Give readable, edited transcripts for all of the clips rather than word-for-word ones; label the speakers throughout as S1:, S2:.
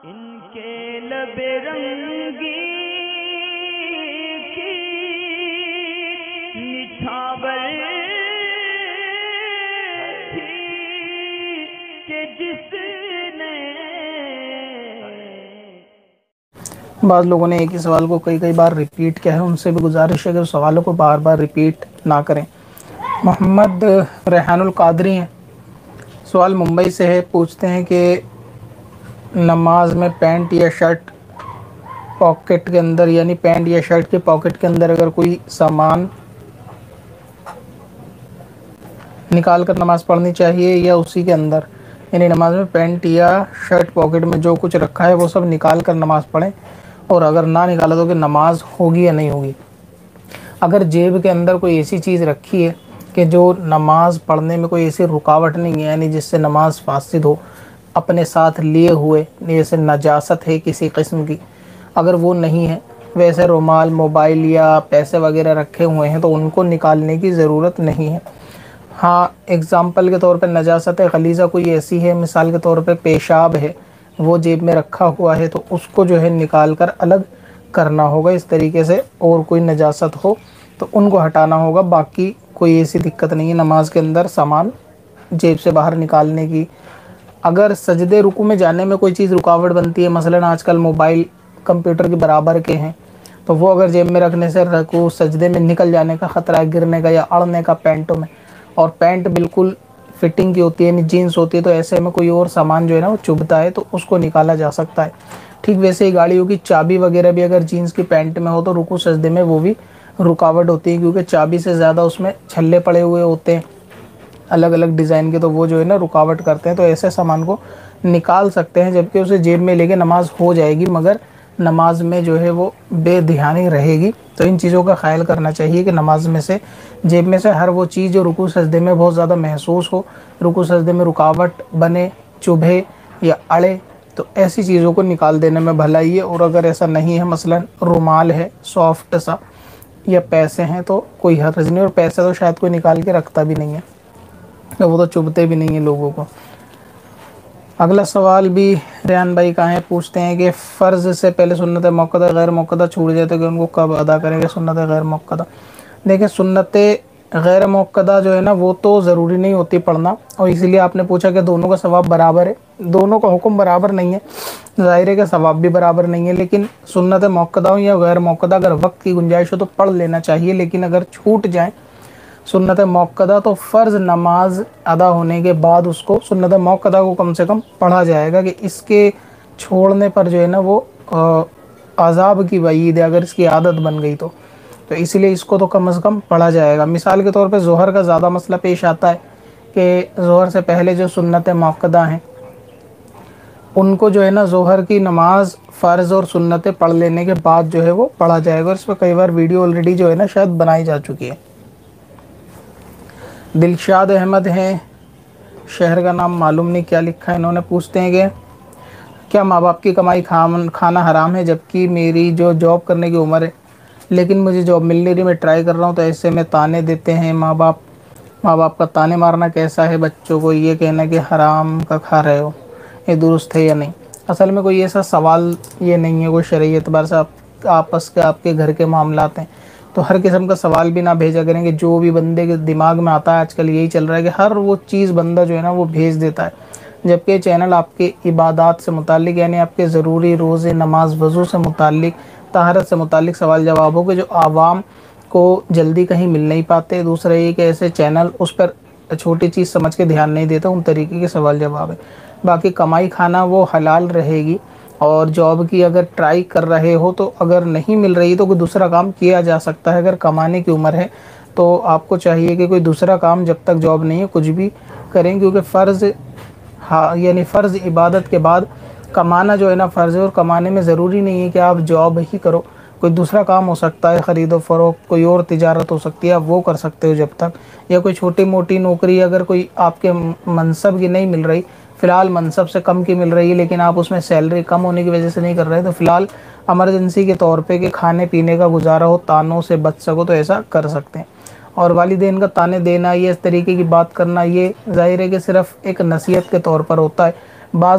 S1: इनके लबे रंगी की निछावर थी कि जिसने।
S2: बाद लोगों ने एक ही सवाल को कई बार रिपीट किया है, उनसे भी गुजारिश है कि सवालों को बार बार रिपीट ना करें। मोहम्मद रेहानुल कादरी हैं, सवाल मुंबई से है। पूछते हैं कि नमाज में पैंट या शर्ट पॉकेट के अंदर, यानी पैंट या शर्ट के पॉकेट के अंदर अगर कोई सामान निकाल कर नमाज पढ़नी चाहिए या उसी के अंदर, यानी नमाज में पैंट या शर्ट पॉकेट में जो कुछ रखा है वो सब निकाल कर नमाज पढ़ें, और अगर ना निकाला तो कि नमाज होगी या नहीं होगी। अगर जेब के अंदर कोई ऐसी चीज़ रखी है कि जो नमाज पढ़ने में कोई ऐसी रुकावट नहीं है, यानी जिससे नमाज फासिद हो, अपने साथ लिए हुए जैसे नजासत है किसी किस्म की, अगर वो नहीं है, वैसे रुमाल, मोबाइल या पैसे वगैरह रखे हुए हैं तो उनको निकालने की ज़रूरत नहीं है। हाँ, एग्ज़ाम्पल के तौर पर नजासत गलीज़ा कोई ऐसी है, मिसाल के तौर पे पेशाब है, वो जेब में रखा हुआ है तो उसको जो है निकाल कर अलग करना होगा इस तरीके से, और कोई नजासत हो तो उनको हटाना होगा। बाकी कोई ऐसी दिक्कत नहीं है नमाज के अंदर सामान जेब से बाहर निकालने की। अगर सजदे रुकू में जाने में कोई चीज़ रुकावट बनती है, मसलन आजकल मोबाइल कंप्यूटर के बराबर के हैं, तो वो अगर जेब में रखने से रुकू सजदे में निकल जाने का ख़तरा है, गिरने का या अड़ने का पैंटों में, और पैंट बिल्कुल फिटिंग की होती है, यानी जीन्स होती है, तो ऐसे में कोई और सामान जो है ना वो चुभता है तो उसको निकाला जा सकता है। ठीक वैसे ही गाड़ियों की चाबी वगैरह भी अगर जीन्स की पैंट में हो तो रुकू सजदे में वो भी रुकावट होती है, क्योंकि चाबी से ज़्यादा उसमें छल्ले पड़े हुए होते हैं अलग अलग डिज़ाइन के, तो वो जो है ना रुकावट करते हैं। तो ऐसे सामान को निकाल सकते हैं, जबकि उसे जेब में लेके नमाज हो जाएगी, मगर नमाज में जो है वो बेध्यानी रहेगी। तो इन चीज़ों का ख्याल करना चाहिए कि नमाज में से जेब में से हर वो चीज़ जो रुकू सजदे में बहुत ज़्यादा महसूस हो, रुकू सजदे में रुकावट बने, चुभे या अड़े, तो ऐसी चीज़ों को निकाल देने में भलाई है। और अगर ऐसा नहीं है, मसलन रुमाल है सॉफ्ट सा या पैसे हैं, तो कोई हर्ज नहीं, और पैसे तो शायद कोई निकाल के रखता भी नहीं है, तो वो तो चुभते भी नहीं है लोगों को। अगला सवाल भी रेहान भाई का है। पूछते हैं कि फ़र्ज़ से पहले सुन्नत मुअक्कदा गैर मुअक्कदा छूट जाए तो कि उनको कब अदा करेंगे सुन्नत गैर मुअक्कदा। देखिए, सुन्नत गैर मुअक्कदा जो है ना वो तो ज़रूरी नहीं होती पढ़ना, और इसीलिए आपने पूछा कि दोनों का सवाब बराबर है। दोनों का हुक्म बराबर नहीं है, ज़ाहिर है कि सवाब भी बराबर नहीं है, लेकिन सुन्नत मुअक्कदा हो या गैर मुअक्कदा अगर वक्त की गुंजाइश हो तो पढ़ लेना चाहिए। लेकिन अगर छूट जाए सुन्नत मुअक्कदा तो फ़र्ज़ नमाज अदा होने के बाद उसको सुन्नत मुअक्कदा को कम से कम पढ़ा जाएगा, कि इसके छोड़ने पर जो है ना वो अज़ाब की वईद है अगर इसकी आदत बन गई तो इसलिए इसको तो कम से कम पढ़ा जाएगा। मिसाल के तौर पे ज़ोहर का ज़्यादा मसला पेश आता है कि ज़ोहर से पहले जो सुन्नत मुअक्कदा हैं उनको जो है ना ज़ोहर की नमाज फ़र्ज़ और सुन्नतें पढ़ लेने के बाद जो है वो पढ़ा जाएगा, और इस पर कई बार वीडियो ऑलरेडी जो है ना शायद बनाई जा चुकी है। दिलशाद अहमद हैं, शहर का नाम मालूम नहीं क्या लिखा है इन्होंने। पूछते हैं कि क्या माँ बाप की कमाई खाना हराम है, जबकि मेरी जो जॉब करने की उम्र है लेकिन मुझे जॉब मिल नहीं रही, मैं ट्राई कर रहा हूँ, तो ऐसे में ताने देते हैं माँ बाप का ताने मारना कैसा है, बच्चों को ये कहना कि हराम का खा रहे हो, ये दुरुस्त है या नहीं। असल में कोई ऐसा सवाल ये नहीं है, कोई शरई एतबार से आपस के आपके घर के मामलात हैं, तो हर किस्म का सवाल भी ना भेजा करेंगे। जो भी बंदे के दिमाग में आता है आजकल यही चल रहा है कि हर वो चीज़ बंदा जो है ना वो भेज देता है, जबकि चैनल आपके इबादत से मुतालिक, यानी आपके ज़रूरी रोज़े, नमाज, वज़ू से मुतालिक, तहारत से मुतालिक सवाल जवाबों के जो आवाम को जल्दी कहीं मिल नहीं पाते। दूसरा ये कि ऐसे चैनल उस पर छोटी चीज़ समझ के ध्यान नहीं देता, उन तरीके के सवाल जवाब है। बाकी कमाई खाना वो हलाल रहेगी, और जॉब की अगर ट्राई कर रहे हो तो अगर नहीं मिल रही तो कोई दूसरा काम किया जा सकता है। अगर कमाने की उम्र है तो आपको चाहिए कि कोई दूसरा काम, जब तक जॉब नहीं है, कुछ भी करें, क्योंकि फ़र्ज़ यानी फ़र्ज़ इबादत के बाद कमाना जो है ना फ़र्ज़ है, और कमाने में ज़रूरी नहीं है कि आप जॉब ही करो, कोई दूसरा काम हो सकता है, ख़रीदो फ़रोख्त, कोई और तिजारत हो सकती है, आप वो कर सकते हो जब तक। या कोई छोटी मोटी नौकरी अगर कोई आपके मनसब की नहीं मिल रही, फ़िलहाल मनसब से कम की मिल रही है, लेकिन आप उसमें सैलरी कम होने की वजह से नहीं कर रहे, तो फ़िलहाल एमरजेंसी के तौर पे कि खाने पीने का गुजारा हो, तानों से बच सको, तो ऐसा कर सकते हैं। और वालिदैन का ताने देना, ये इस तरीके की बात करना, ये ज़ाहिर है कि सिर्फ़ एक नसीहत के तौर पर होता है। बाज़ का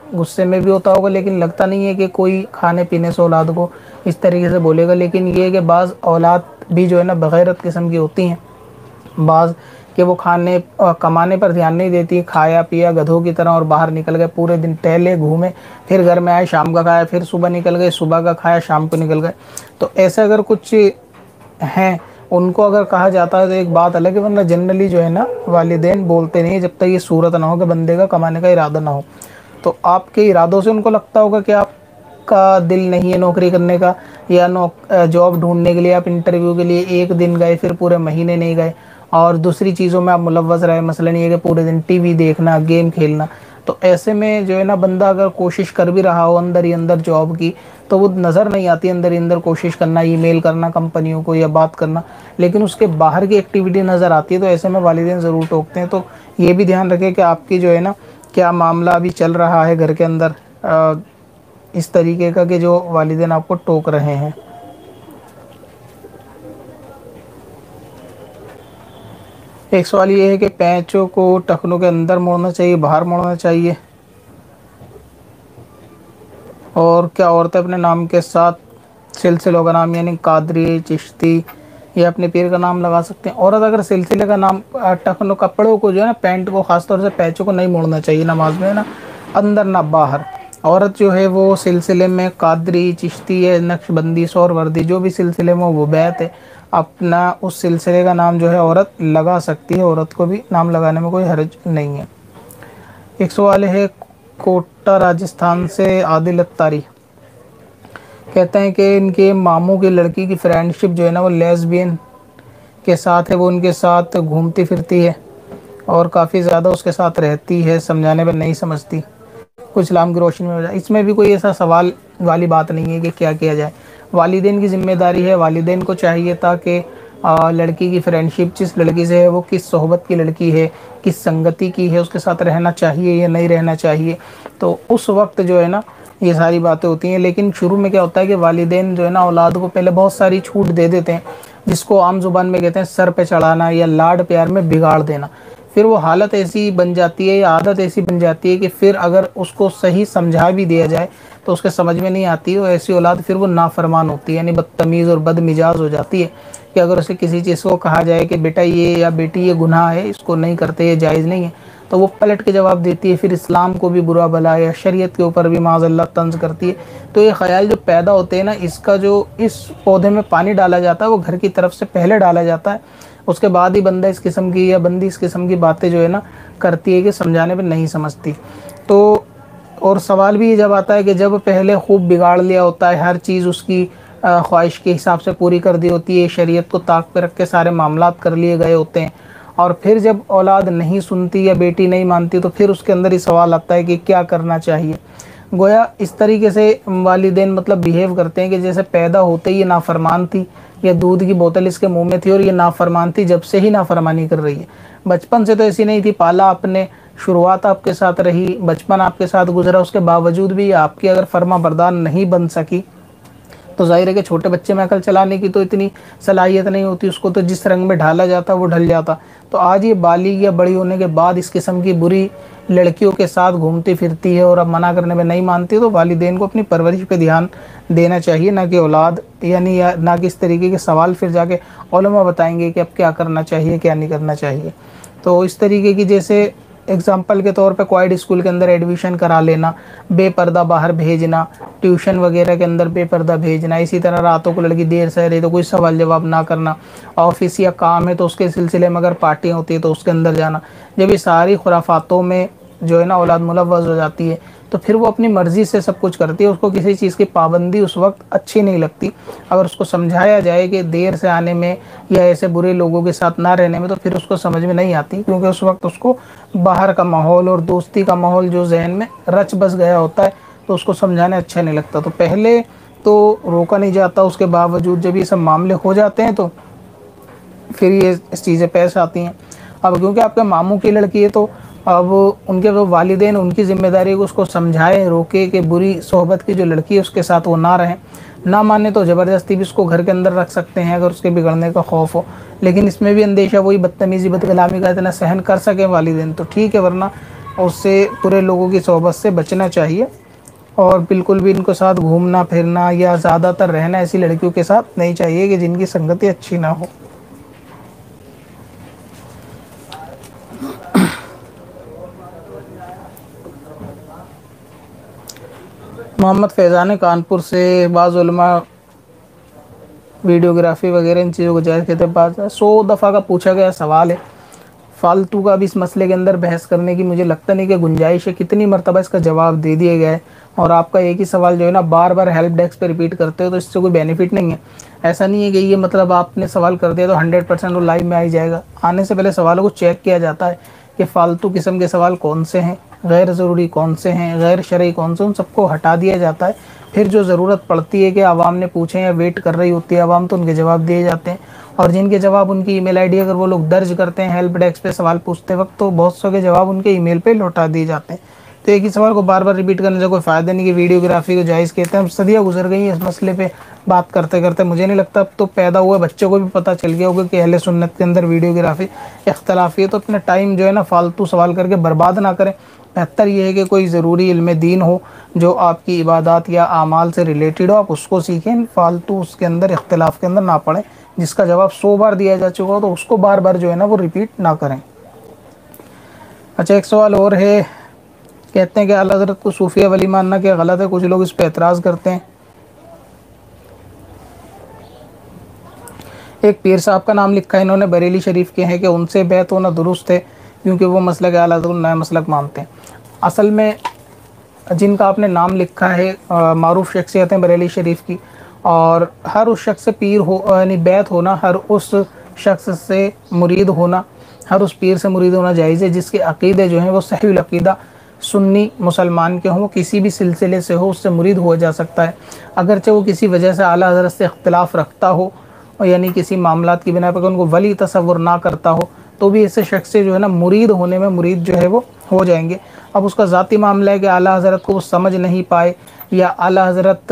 S2: गुस्से में भी होता होगा, लेकिन लगता नहीं है कि कोई खाने पीने से औलाद को इस तरीके से बोलेगा। लेकिन ये है कि बाज़ औलाद भी जो है ना बग़ैरत किस्म की होती हैं, बाज़ कि वो खाने कमाने पर ध्यान नहीं देती, खाया पिया गधों की तरह और बाहर निकल गए, पूरे दिन टहले घूमे, फिर घर में आए शाम का खाया, फिर सुबह निकल गए, सुबह का खाया शाम को निकल गए। तो ऐसे अगर कुछ हैं, उनको अगर कहा जाता है तो एक बात अलग है, वरना जनरली जो है ना वालिदैन बोलते नहीं जब तक ये सूरत ना हो कि बंदे का कमाने का इरादा ना हो। तो आपके इरादों से उनको लगता होगा कि आपका दिल नहीं है नौकरी करने का, या जॉब ढूंढने के लिए आप इंटरव्यू के लिए एक दिन गए फिर पूरे महीने नहीं गए, और दूसरी चीज़ों में आप मुलव्वस रहे, मसलन ये कि पूरे दिन टीवी देखना, गेम खेलना। तो ऐसे में जो है ना बंदा अगर कोशिश कर भी रहा हो अंदर ही अंदर जॉब की, तो वो नज़र नहीं आती, अंदर ही अंदर कोशिश करना, ईमेल करना कंपनियों को या बात करना, लेकिन उसके बाहर की एक्टिविटी नज़र आती है। तो ऐसे में वालिदैन ज़रूर टोकते हैं। तो ये भी ध्यान रखें कि आपकी जो है ना क्या मामला अभी चल रहा है घर के अंदर इस तरीके का कि जो वालिदैन आपको टोक रहे हैं। एक सवाल ये है कि पैंचों को टखनों के अंदर मोड़ना चाहिए, बाहर मोड़ना चाहिए, और क्या औरतें अपने नाम के साथ सिलसिलों का नाम यानी कादरी, चिश्ती या अपने पीर का नाम लगा सकते हैं? औरत अगर सिलसिले का नाम टखनों कपड़ों को जो है ना, पैंट को खासतौर से पैंचों को नहीं मोड़ना चाहिए नमाज में, ना अंदर ना बाहर। औरत जो है वो सिलसिले में कादरी, चिश्ती है, नक्शबंदी, सोहरवर्दी, जो भी सिलसिले में वो बैत है, अपना उस सिलसिले का नाम जो है औरत लगा सकती है। औरत को भी नाम लगाने में कोई हर्ज नहीं है। एक सवाल है कोटा राजस्थान से आदिल अत्तारी, कहते हैं कि इनके मामू की लड़की की फ्रेंडशिप जो है ना वो लेस्बियन के साथ है, वो उनके साथ घूमती फिरती है और काफ़ी ज़्यादा उसके साथ रहती है, समझाने पर नहीं समझती, कुछ इस्लाम की रोशनी में हो जाए। इसमें भी कोई ऐसा सवाल वाली बात नहीं है कि क्या किया जाए। वालिदैन की जिम्मेदारी है, वालिदैन को चाहिए था कि लड़की की फ्रेंडशिप जिस लड़की से है वो किस सोहबत की लड़की है, किस संगति की है, उसके साथ रहना चाहिए या नहीं रहना चाहिए। तो उस वक्त जो है ना ये सारी बातें होती हैं। लेकिन शुरू में क्या होता है कि वालिदैन जो है ना औलाद को पहले बहुत सारी छूट दे देते हैं, जिसको आम जुबान में कहते हैं सर पे चढ़ाना या लाड प्यार में बिगाड़ देना। फिर वो हालत ऐसी बन जाती है या आदत ऐसी बन जाती है कि फिर अगर उसको सही समझा भी दिया जाए तो उसके समझ में नहीं आती है। ऐसी औलाद फिर वो नाफरमान होती है, यानी बदतमीज़ और बदमिजाज हो जाती है कि अगर उसे किसी चीज़ को कहा जाए कि बेटा ये या बेटी ये गुनाह है, इसको नहीं करते, ये जायज़ नहीं है, तो वो पलट के जवाब देती है। फिर इस्लाम को भी बुरा भला या शरीयत के ऊपर भी माज़अल्लाह तंज करती है। तो ये ख्याल जो पैदा होते हैं ना, इसका जो इस पौधे में पानी डाला जाता है वो घर की तरफ से पहले डाला जाता है, उसके बाद ही बंदा इस किस्म की या बंदी इस किस्म की बातें जो है ना करती है कि समझाने पर नहीं समझती। तो और सवाल भी ये जब आता है कि जब पहले खूब बिगाड़ लिया होता है, हर चीज़ उसकी ख्वाहिश के हिसाब से पूरी कर दी होती है, शरीयत को ताक पे रख के सारे मामलात कर लिए गए होते हैं, और फिर जब औलाद नहीं सुनती या बेटी नहीं मानती तो फिर उसके अंदर ही सवाल आता है कि क्या करना चाहिए। गोया इस तरीके से वालिदैन मतलब बिहेव करते हैं कि जैसे पैदा होते ही ये नाफरमान थी, या दूध की बोतल इसके मुंह में थी और ये नाफरमान थी जब से ही नाफरमानी कर रही है। बचपन से तो ऐसी नहीं थी, पाला आपने, शुरुआत आपके साथ रही, बचपन आपके साथ गुजरा, उसके बावजूद भी आपकी अगर फर्मा बरदार नहीं बन सकी तो जाहिर है कि छोटे बच्चे में अकल चलाने की तो इतनी सलाहियत नहीं होती, उसको तो जिस रंग में ढाला जाता वो ढल जाता। तो आज ये बालिग या बड़ी होने के बाद इस किस्म की बुरी लड़कियों के साथ घूमती फिरती है और अब मना करने में नहीं मानती, तो वालिदैन को अपनी परवरिश पे ध्यान देना चाहिए, ना कि औलाद, यानी ना कि इस तरीके के सवाल फिर जाके उलमा बताएंगे कि अब क्या करना चाहिए क्या नहीं करना चाहिए। तो इस तरीके की, जैसे एग्जाम्पल के तौर पे क्वाइड स्कूल के अंदर एडमिशन करा लेना, बेपर्दा बाहर भेजना, ट्यूशन वगैरह के अंदर बेपर्दा भेजना, इसी तरह रातों को लड़की देर से रही तो कोई सवाल जवाब ना करना, ऑफिस या काम है तो उसके सिलसिले में अगर पार्टियाँ होती है तो उसके अंदर जाना। जब ये सारी खुराफातों में जो है ना औलाद मुलव्वस हो जाती है तो फिर वो अपनी मर्ज़ी से सब कुछ करती है, उसको किसी चीज़ की पाबंदी उस वक्त अच्छी नहीं लगती। अगर उसको समझाया जाए कि देर से आने में या ऐसे बुरे लोगों के साथ ना रहने में, तो फिर उसको समझ में नहीं आती, क्योंकि उस वक्त उसको बाहर का माहौल और दोस्ती का माहौल जो जहन में रच बस गया होता है, तो उसको समझाने अच्छा नहीं लगता। तो पहले तो रोका नहीं जाता, उसके बावजूद जब ये सब मामले हो जाते हैं तो फिर ये चीज़ें पेश आती हैं। अब क्योंकि आपके मामू की लड़की है तो अब उनके वो वालिदैन उनकी ज़िम्मेदारी है कि उसको समझाए, रोके कि बुरी सोहबत की जो लड़की है उसके साथ वो ना रहें। ना माने तो ज़बरदस्ती भी उसको घर के अंदर रख सकते हैं अगर उसके बिगड़ने का खौफ हो, लेकिन इसमें भी अंदेशा वही बदतमीज़ी बदकलामी का इतना सहन कर सकें वालिदैन तो ठीक है, वरना उससे पूरे लोगों की सोहबत से बचना चाहिए और बिल्कुल भी इनके साथ घूमना फिरना या ज़्यादातर रहना ऐसी लड़कियों के साथ नहीं चाहिए कि जिनकी संगति अच्छी ना हो। मोहम्मद फैज़ान कानपुर से बाज़ उलमा वीडियोग्राफी वगैरह इन चीज़ों को जायज़ कहते हैं। 100 दफ़ा का पूछा गया सवाल है, फालतू का भी इस मसले के अंदर बहस करने की मुझे लगता नहीं कि गुंजाइश है। कितनी मरतबा इसका जवाब दे दिया गया है और आपका एक ही सवाल जो है ना बार बार हेल्प डेस्क पे रिपीट करते हो, तो इससे कोई बेनिफिट नहीं है। ऐसा नहीं है कि ये मतलब आपने सवाल कर दिया तो 100% वो लाइव में आ ही जाएगा। आने से पहले सवालों को चेक किया जाता है कि फालतू किस्म के सवाल कौन से हैं, गैर ज़रूरी कौन से हैं, गैर शरई कौन से, उन सबको हटा दिया जाता है। फिर जो ज़रूरत पड़ती है कि आवाम ने पूछे या वेट कर रही होती है आवाम, तो उनके जवाब दिए जाते हैं। और जिनके जवाब उनकी ईमेल आईडी अगर वो लोग दर्ज करते हैं हेल्प डेस्क पे सवाल पूछते वक्त, तो बहुत सौ के जवाब उनके ईमेल पे लौटा दिए जाते हैं। तो एक ही सवाल को बार बार रिपीट करने से कोई फ़ायदा नहीं कि वीडियोग्राफी को जायज़ कहते हैं। अब सदियाँ गुजर गई इस मसले पे बात करते करते, मुझे नहीं लगता अब तो पैदा हुए बच्चों को भी पता चल गया होगा कि अहले सुन्नत के अंदर वीडियोग्राफी इख्तलाफी है। तो अपना टाइम जो है ना फालतू सवाल करके बर्बाद ना करें। बेहतर ये है कि कोई ज़रूरी इल्म दीन हो जो आपकी इबादत या आमाल से रिलेटेड हो, आप उसको सीखें। फालतू उसके अंदर इख्तलाफ के अंदर ना पड़ें। जिसका जवाब 100 बार दिया जा चुका हो तो उसको बार बार जो है ना वो रिपीट ना करें। अच्छा, एक सवाल और है, कहते हैं कि आला हज़रत को सूफिया वली मानना क्या गलत है? कुछ लोग इस पर एतराज़ करते हैं। एक पीर साहब का नाम लिखा है इन्होंने, बरेली शरीफ के हैं, कि उनसे बैत होना दुरुस्त है क्योंकि वो मसलक आला हज़रत नया मसलक मानते हैं। असल में जिनका आपने नाम लिखा है मारूफ शख्सियत हैं बरेली शरीफ की, और हर उस शख्स से पीर हो यानी बैत होना, हर उस शख्स से मुरीद होना, हर उस पीर से मुरीद होना जायज़ है जिसके अक़ीदे जो हैं वो सहीहुल अक़ीदा सुन्नी मुसलमान के हों। वो किसी भी सिलसिले से हो उससे मुरीद हो जा सकता है, अगरचे वो किसी वजह से आला हज़रत से इख्तिलाफ़ रखता हो, यानी किसी मामलात की बिना पर उनको वली तसव्वुर ना करता हो, तो भी ऐसे शख्स से जो है ना मुरीद होने में मुरीद जो है वो हो जाएंगे। अब उसका ज़ाती मामला है कि आला हज़रत को वो समझ नहीं पाए या आला हज़रत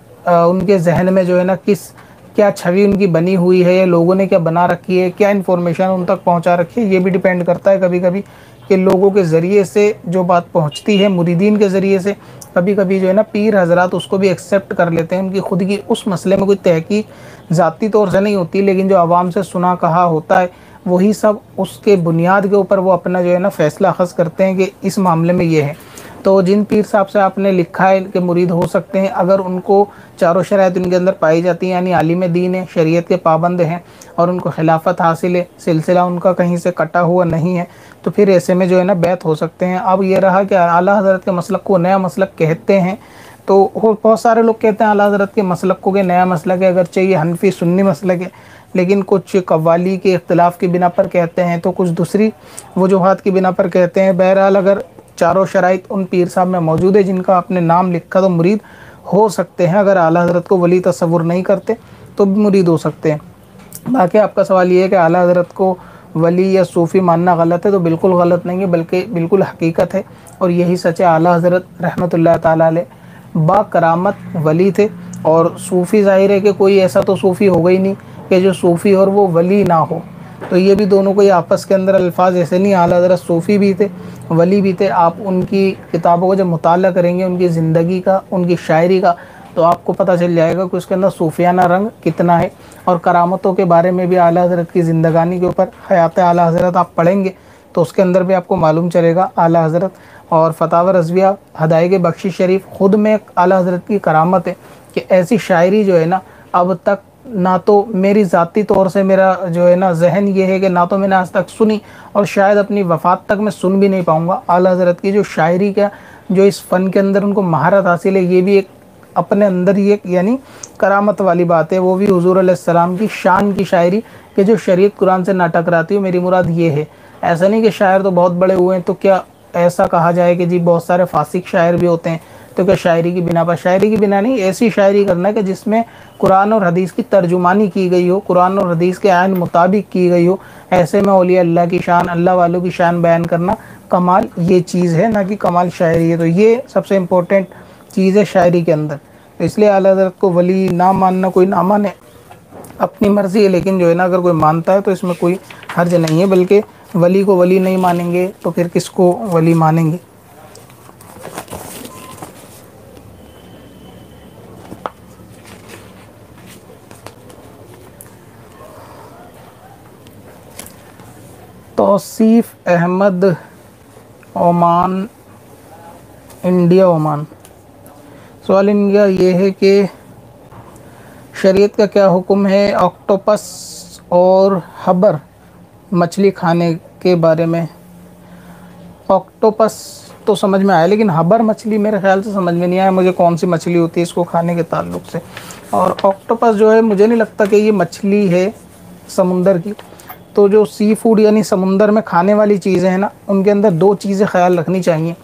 S2: उनके जहन में जो है ना क्या छवि उनकी बनी हुई है या लोगों ने क्या बना रखी है, क्या इन्फॉर्मेशन उन तक पहुंचा रखी है, ये भी डिपेंड करता है कभी कभी कि लोगों के ज़रिए से जो बात पहुंचती है, मुरीदीन के ज़रिए से। कभी कभी जो है ना पीर हज़रात उसको भी एक्सेप्ट कर लेते हैं, उनकी खुद की उस मसले में कोई तहकीक ज़ाती तौर से नहीं होती, लेकिन जो आवाम से सुना कहा होता है वही सब उसके बुनियाद के ऊपर वो अपना जो है ना फ़ैसला अख़ज़ करते हैं कि इस मामले में ये है। तो जिन पीर साहब से आपने लिखा है कि मुरीद हो सकते हैं, अगर उनको चारों शराइत उनके अंदर पाई जाती हैं, यानी आलिम दीन है, शरीयत के पाबंद हैं और उनको खिलाफत हासिल है, सिलसिला उनका कहीं से कटा हुआ नहीं है, तो फिर ऐसे में जो है ना बैत हो सकते हैं। अब ये रहा कि आला हज़रत के मसलक को नया मसलक कहते हैं, तो बहुत सारे लोग कहते हैं आला हज़रत के मसलक को कि नया मसलक है, अगर चाहिए हनफी सुन्नी मसलक है, लेकिन कुछ कव्वाली के इख्तिलाफ़ की बिना पर कहते हैं, तो कुछ दूसरी वजूहात की बिना पर कहते हैं। बहरहाल अगर चारों शराइत उन पीर साहब में मौजूद है जिनका आपने नाम लिखा, तो मुरीद हो सकते हैं। अगर आला हज़रत को वली तसव्वुर नहीं करते तो भी मुरीद हो सकते हैं। बाकी आपका सवाल ये है कि आला हज़रत को वली या सूफ़ी मानना गलत है, तो बिल्कुल गलत नहीं है, बल्कि बिल्कुल हकीकत है और यही सच है। आला हज़रत रहमतुल्लाह ताला अलैह बाकरामत वली थे, और सूफ़ी ज़ाहिर है कि कोई ऐसा तो सूफ़ी होगा ही नहीं कि जो सूफ़ी और वो वली ना हो। तो ये भी दोनों को आपस के अंदर अल्फाज ऐसे नहीं, आला हज़रत सूफ़ी भी थे वली भी थे। आप उनकी किताबों को जब मुताला करेंगे, उनकी ज़िंदगी का, उनकी शायरी का, तो आपको पता चल जाएगा कि उसके अंदर सूफियाना रंग कितना है। और करामतों के बारे में भी आला हज़रत की ज़िंदगानी के ऊपर, हयात आला हज़रत आप पढ़ेंगे तो उसके अंदर भी आपको मालूम चलेगा आला हज़रत। और फतावा रज़विया हदायक़ बख्शी शरीफ खुद में आला हज़रत की करामत है कि ऐसी शायरी जो है ना, अब तक ना तो मेरी ज़ाती तौर से मेरा जो है ना जहन ये है कि ना तो मैंने आज तक सुनी और शायद अपनी वफ़ात तक मैं सुन भी नहीं पाऊँगा। आला हज़रत की जो शायरी का, जो इस फ़न के अंदर उनको महारत हासिल है, ये भी एक अपने अंदर ही एक यानी करामत वाली बात है। वो भी हुज़ूर अलैहिस्सलाम की शान की शायरी कि जो शरीयत कुरान से ना टकराती हो, मेरी मुराद ये है। ऐसा नहीं कि शायर तो बहुत बड़े हुए हैं, तो क्या ऐसा कहा जाए कि जी बहुत सारे फासिक शायर भी होते हैं, तो क्या शायरी की बिना पर? शायरी की बिना नहीं, ऐसी शायरी करना है कि जिसमें कुरान और हदीस की तर्जुमानी की गई हो, कुरान और हदीस के आयन मुताबिक की गई हो। ऐसे में औलिया अल्लाह की शान, अल्लाह वालों की शान बयान करना कमाल ये चीज़ है, ना कि कमाल शायरी है। तो ये सबसे इम्पोर्टेंट चीज़ है शायरी के अंदर। तो इसलिए आला हज़रत को वली ना मानना, कोई ना माने, अपनी मर्ज़ी है, लेकिन जो है ना अगर कोई मानता है तो इसमें कोई हर्ज नहीं है, बल्कि वली को वली नहीं मानेंगे तो फिर किसको वली मानेंगे। Tauseef Ahmed, Oman, India Oman. सवाल इनका ये है कि शरीयत का क्या हुक्म है ऑक्टोपस और हबर मछली खाने के बारे में। ऑक्टोपस तो समझ में आया, लेकिन हबर मछली मेरे ख्याल से समझ में नहीं आया मुझे कौन सी मछली होती है इसको खाने के ताल्लुक से। और ऑक्टोपस जो है मुझे नहीं लगता कि ये मछली है समुंदर की। तो जो सी फूड यानी समुंदर में खाने वाली चीज़ें हैं ना, उनके अंदर दो चीज़ें ख्याल रखनी चाहिए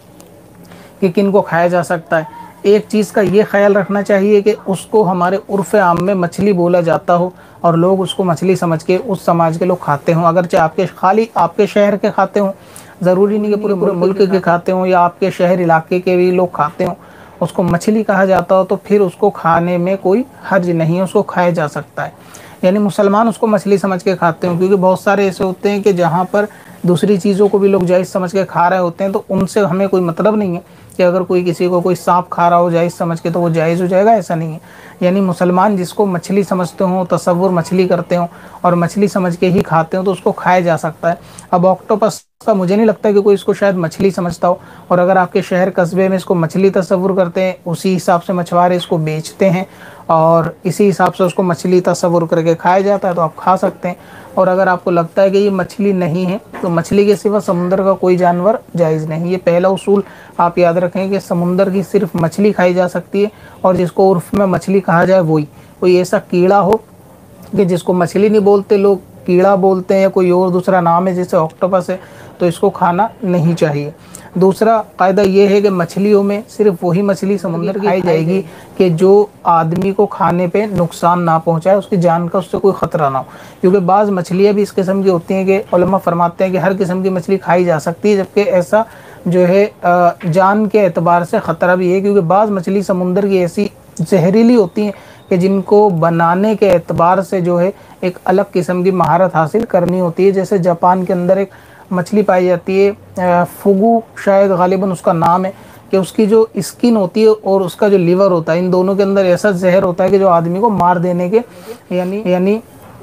S2: कि किन को खाया जा सकता है। एक चीज़ का ये ख्याल रखना चाहिए कि उसको हमारे उर्फ़ आम में मछली बोला जाता हो और लोग उसको मछली समझ के उस समाज के लोग खाते हों। अगरचे आपके खाली आपके शहर के खाते हों, ज़रूरी नहीं कि पूरे पूरे मुल्क के खाते हों, या आपके शहर इलाके के भी लोग खाते हों, उसको मछली कहा जाता हो तो फिर उसको खाने में कोई हर्ज नहीं है, उसको खाया जा सकता है। यानी मुसलमान उसको मछली समझ के खाते हैं, क्योंकि बहुत सारे ऐसे होते हैं कि जहाँ पर दूसरी चीज़ों को भी लोग जायज़ समझ के खा रहे होते हैं, तो उनसे हमें कोई मतलब नहीं है कि अगर कोई किसी को कोई सांप खा रहा हो जायज़ समझ के तो वो जायज़ हो जाएगा, ऐसा नहीं है। यानी मुसलमान जिसको मछली समझते हों, तसव्वुर मछली करते हों और मछली समझ के ही खाते हो तो उसको खाया जा सकता है। अब ऑक्टोपस का मुझे नहीं लगता कि कोई इसको शायद मछली समझता हो, और अगर आपके शहर कस्बे में इसको मछली तसव्वुर करते हैं, उसी हिसाब से मछुआरे इसको बेचते हैं और इसी हिसाब से उसको मछली तसव्वुर करके खाया जाता है तो आप खा सकते हैं। और अगर आपको लगता है कि ये मछली नहीं है तो मछली के सिवा समुंदर का कोई जानवर जायज़ नहीं। ये पहला उसूल आप याद रखें कि समुंदर की सिर्फ मछली खाई जा सकती है, और जिसको उर्फ में मछली कहा जाए वही। कोई ऐसा कीड़ा हो कि जिसको मछली नहीं बोलते, लोग कीड़ा बोलते हैं या कोई और दूसरा नाम है जैसे ऑक्टोपस है, तो इसको खाना नहीं चाहिए। दूसरा कायदा ये है कि मछलियों में सिर्फ वही मछली समुंदर की खाई जाएगी कि जो आदमी को खाने पे नुकसान ना पहुंचाए, उसकी जान का उससे कोई ख़तरा ना हो। क्योंकि बाज़ मछलियाँ भी इस किस्म की होती हैं कि उलमा फरमाते हैं कि हर किस्म की मछली खाई जा सकती है, जबकि ऐसा जो है जान के एतबार से ख़तरा भी है। क्योंकि बाज़ मछली समुंदर की ऐसी जहरीली होती हैं कि जिनको बनाने के एतबार से जो है एक अलग किस्म की महारत हासिल करनी होती है। जैसे जापान के अंदर एक मछली पाई जाती है फुगू, शायद गालिबन उसका नाम है, कि उसकी जो स्किन होती है और उसका जो लीवर होता है, इन दोनों के अंदर ऐसा जहर होता है कि जो आदमी को मार देने के यानी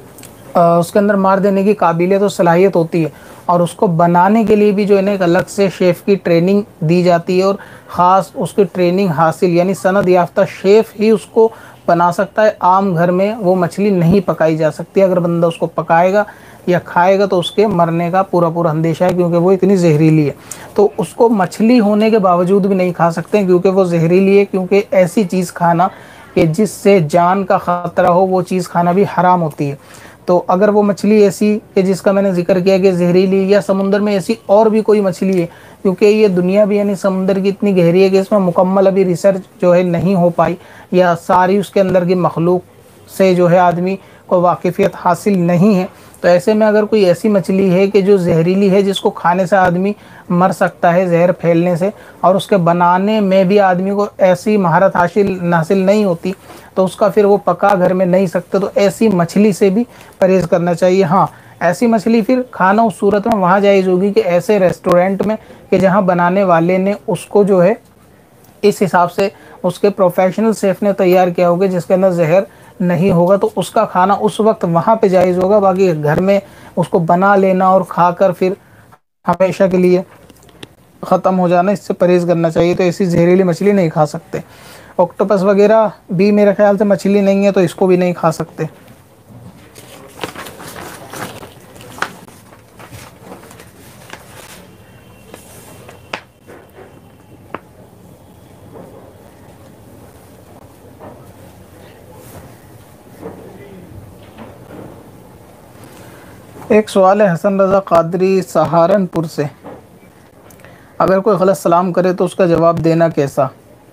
S2: उसके अंदर मार देने की काबिलियत और सलाहियत होती है। और उसको बनाने के लिए भी जो है ना एक अलग से शेफ़ की ट्रेनिंग दी जाती है, और ख़ास उसकी ट्रेनिंग हासिल यानी सनद याफ्ता शेफ़ ही उसको बना सकता है। आम घर में वो मछली नहीं पकाई जा सकती। अगर बंदा उसको पकाएगा या खाएगा तो उसके मरने का पूरा पूरा अंदेशा है, क्योंकि वो इतनी जहरीली है। तो उसको मछली होने के बावजूद भी नहीं खा सकते क्योंकि वो जहरीली है। क्योंकि ऐसी चीज़ खाना कि जिससे जान का ख़तरा हो, वो चीज़ खाना भी हराम होती है। तो अगर वो मछली ऐसी कि जिसका मैंने जिक्र किया कि जहरीली, या समुंदर में ऐसी और भी कोई मछली है, क्योंकि ये दुनिया भी यानी समुंदर की इतनी गहरी है कि इसमें मुकम्मल अभी रिसर्च जो है नहीं हो पाई, या सारी उसके अंदर की मखलूक से जो है आदमी को वाकिफ़ियत हासिल नहीं है। तो ऐसे में अगर कोई ऐसी मछली है कि जो जहरीली है, जिसको खाने से आदमी मर सकता है जहर फैलने से, और उसके बनाने में भी आदमी को ऐसी महारत हासिल नहीं होती, तो उसका फिर वो पका घर में नहीं सकते। तो ऐसी मछली से भी परहेज़ करना चाहिए। हाँ, ऐसी मछली फिर खाना उस सूरत में वहाँ जायज़ होगी कि ऐसे रेस्टोरेंट में कि जहाँ बनाने वाले ने उसको जो है इस हिसाब से उसके प्रोफेशनल शेफ़ ने तैयार किया होगा जिसके अंदर जहर नहीं होगा, तो उसका खाना उस वक्त वहाँ पे जायज़ होगा। बाकी घर में उसको बना लेना और खाकर फिर हमेशा के लिए ख़त्म हो जाना, इससे परहेज़ करना चाहिए। तो ऐसी जहरीली मछली नहीं खा सकते। ऑक्टोपस वगैरह भी मेरे ख्याल से मछली नहीं है, तो इसको भी नहीं खा सकते। एक सवाल है हसन रज़ा कादरी सहारनपुर से, अगर कोई गलत सलाम करे तो उसका जवाब देना कैसा।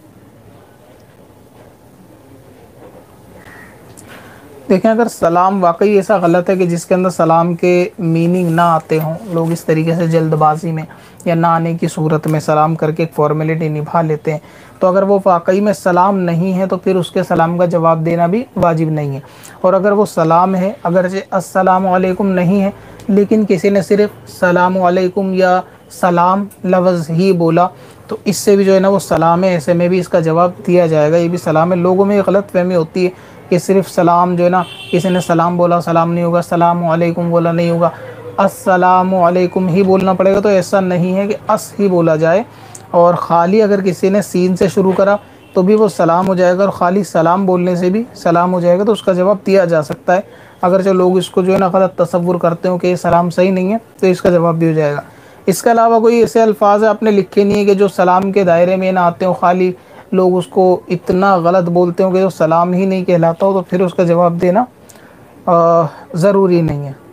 S2: देखें, अगर सलाम वाकई ऐसा गलत है कि जिसके अंदर सलाम के मीनिंग ना आते हों, लोग इस तरीके से जल्दबाजी में या ना आने की सूरत में सलाम करके एक फॉर्मेलिटी निभा लेते हैं, तो अगर वो वाकई में सलाम नहीं है तो फिर उसके सलाम का जवाब देना भी वाजिब नहीं है। और अगर वो सलाम है, अगर अस्सलामु अलैकुम नहीं है, लेकिन किसी ने सिर्फ सलाम वालेकुम या सलाम लफ्ज़ ही बोला तो इससे भी जो है ना वो सलाम है, ऐसे में भी इसका जवाब दिया जाएगा, ये भी सलाम है। लोगों में गलत फहमी होती है कि सिर्फ सलाम जो है ना, किसी ने सलाम बोला सलाम नहीं होगा, सलाम वालेकुम बोला नहीं होगा, अस्सलामु अलैकुम ही बोलना पड़ेगा। तो ऐसा नहीं है कि अस ही बोला जाए, और ख़ाली अगर किसी ने सीन से शुरू करा तो भी वो सलाम हो जाएगा, और ख़ाली सलाम बोलने से भी सलाम हो जाएगा, तो उसका जवाब दिया जा सकता है। अगर जो लोग इसको जो है ना गलत तसव्वुर करते हो कि ये सलाम सही नहीं है तो इसका जवाब भी हो जाएगा। इसके अलावा कोई ऐसे अल्फाज आपने लिखे नहीं है कि जो सलाम के दायरे में ना आते हो, ख़ाली लोग उसको इतना गलत बोलते हो कि जो सलाम ही नहीं कहलाता हो, तो फिर उसका जवाब देना ज़रूरी नहीं है।